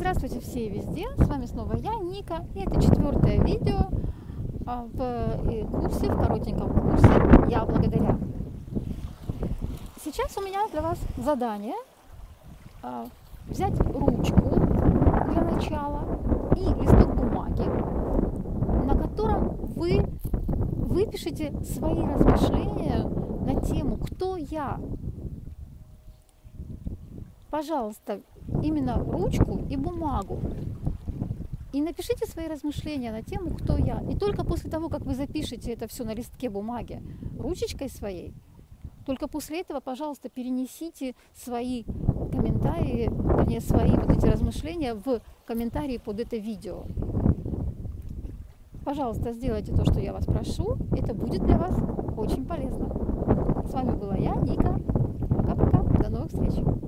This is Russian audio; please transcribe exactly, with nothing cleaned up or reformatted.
Здравствуйте все и везде, с вами снова я, Ника, и это четвертое видео в курсе, в коротеньком курсе «Я благодаря». Сейчас у меня для вас задание взять ручку для начала и листок бумаги, на котором вы выпишите свои размышления на тему «Кто я?». Пожалуйста, именно ручку и бумагу. И напишите свои размышления на тему «Кто я?». И только после того, как вы запишете это все на листке бумаги ручечкой своей, только после этого, пожалуйста, перенесите свои комментарии, вернее, свои вот эти размышления в комментарии под это видео. Пожалуйста, сделайте то, что я вас прошу. Это будет для вас очень полезно. С вами была я, Ника. Пока-пока. До новых встреч.